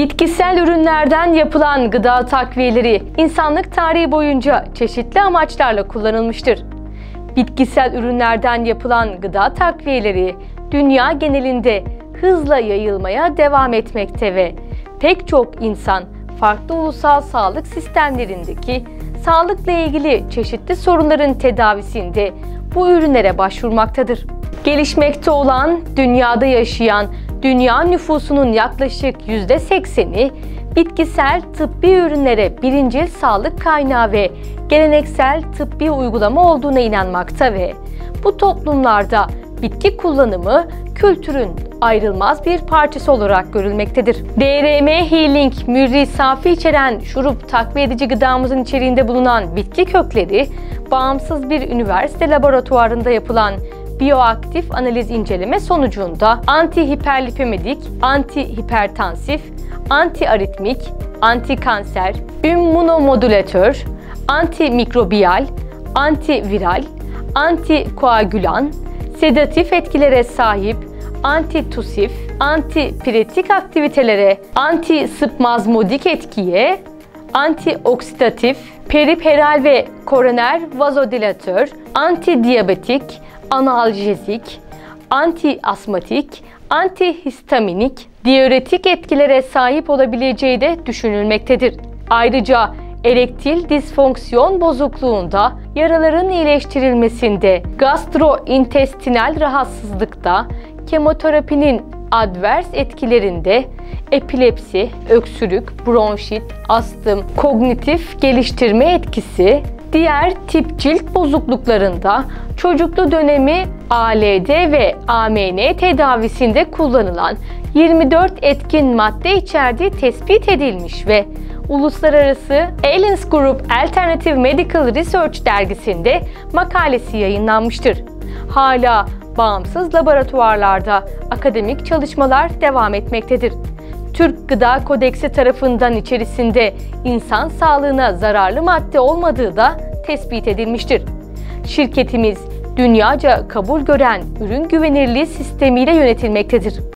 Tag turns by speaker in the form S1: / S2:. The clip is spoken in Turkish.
S1: Bitkisel ürünlerden yapılan gıda takviyeleri insanlık tarihi boyunca çeşitli amaçlarla kullanılmıştır. Bitkisel ürünlerden yapılan gıda takviyeleri dünya genelinde hızla yayılmaya devam etmekte ve pek çok insan farklı ulusal sağlık sistemlerindeki sağlıkla ilgili çeşitli sorunların tedavisinde bu ürünlere başvurmaktadır. Gelişmekte olan, dünyada yaşayan dünya nüfusunun yaklaşık %80'i bitkisel tıbbi ürünlere birincil sağlık kaynağı ve geleneksel tıbbi uygulama olduğuna inanmakta ve bu toplumlarda bitki kullanımı kültürün ayrılmaz bir parçası olarak görülmektedir. DRM Healing, mürri safi içeren şurup takviye edici gıdamızın içeriğinde bulunan bitki kökleri, bağımsız bir üniversite laboratuvarında yapılan biyoaktif analiz inceleme sonucunda antihiperlipimedik, antihipertansif, antiaritmik, antikanser, immunomodülatör, antimikrobiyal, antiviral, antikoagülan, sedatif etkilere sahip, antitusif, antipiretik aktivitelere, antispazmodik etkiye, antioksidatif, periferal ve koroner vazodilatör, antidiyabetik, analjezik, antiasmatik, antihistaminik, diüretik etkilere sahip olabileceği de düşünülmektedir. Ayrıca erektil disfonksiyon bozukluğunda, yaraların iyileştirilmesinde, gastrointestinal rahatsızlıkta, kemoterapinin advers etkilerinde, epilepsi, öksürük, bronşit, astım, kognitif geliştirme etkisi, diğer tip cilt bozukluklarında, çocuklu dönemi ALD ve AMN tedavisinde kullanılan 24 etkin madde içerdiği tespit edilmiş ve Uluslararası Alliance Group Alternative Medical Research dergisinde makalesi yayınlanmıştır. Hala bağımsız laboratuvarlarda akademik çalışmalar devam etmektedir. Türk Gıda Kodeksi tarafından içerisinde insan sağlığına zararlı madde olmadığı da tespit edilmiştir. Şirketimiz dünyaca kabul gören ürün güvenirliği sistemiyle yönetilmektedir.